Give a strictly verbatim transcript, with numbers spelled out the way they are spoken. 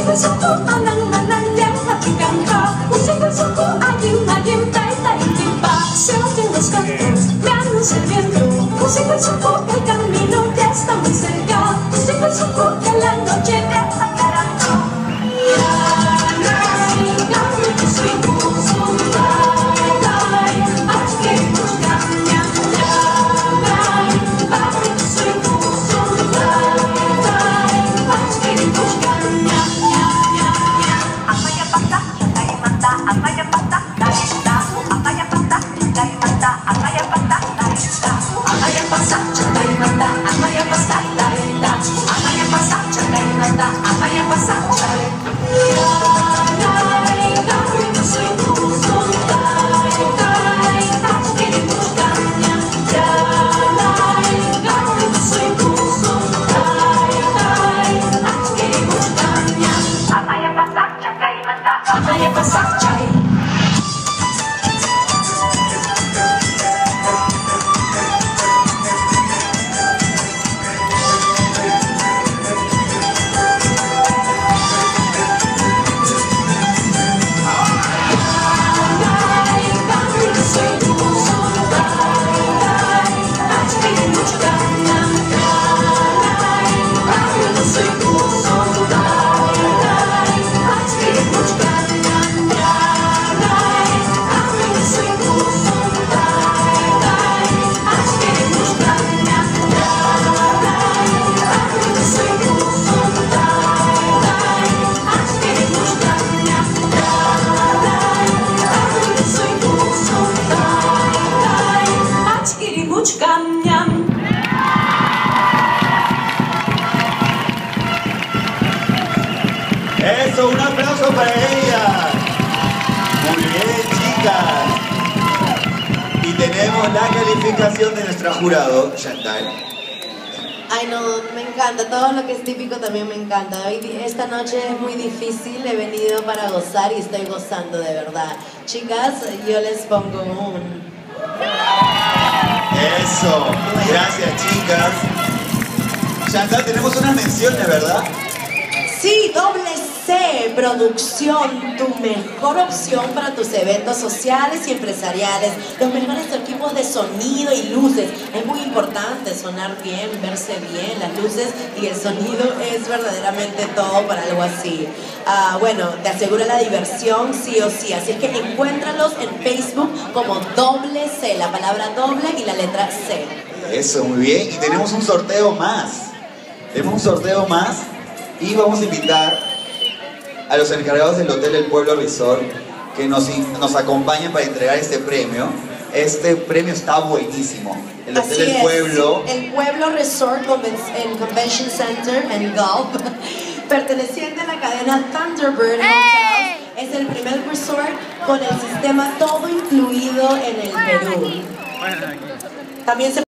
với số phú mà nâng mà nâng đéo mà chỉ cần khó một sinh với số phú ai im mà im tay tay im ba xéo trên los cantos vean luz el viento un sinh với số phú el camino ya está muy cerca un sinh với số phú que la noche ya está esperando Eso, un aplauso para ella. Muy bien, chicas. Y tenemos la calificación de nuestra jurado, Chantal. Ay no, me encanta, todo lo que es típico también me encanta. Hoy, esta noche es muy difícil, he venido para gozar y estoy gozando de verdad. Chicas, yo les pongo un... Eso, gracias chicas. Chantal, tenemos unas menciones, ¿verdad? Sí, doble C, producción, tu mejor opción para tus eventos sociales y empresariales. Los mejores equipos de sonido y luces. Es muy importante sonar bien, verse bien. Las luces y el sonido es verdaderamente todo para algo así. Uh, bueno, te asegura la diversión sí o sí. Así es que encuéntralos en Facebook como doble C, la palabra doble y la letra C. Eso, muy bien. Y tenemos un sorteo más. Tenemos un sorteo más. Y vamos a invitar a los encargados del Hotel El Pueblo Resort que nos, nos acompañen para entregar este premio. Este premio está buenísimo. El Hotel Así El es. Pueblo. El Pueblo Resort en Convention Center en Gulf, perteneciente a la cadena Thunderbird Hotels, es el primer resort con el sistema todo incluido en el Perú. También se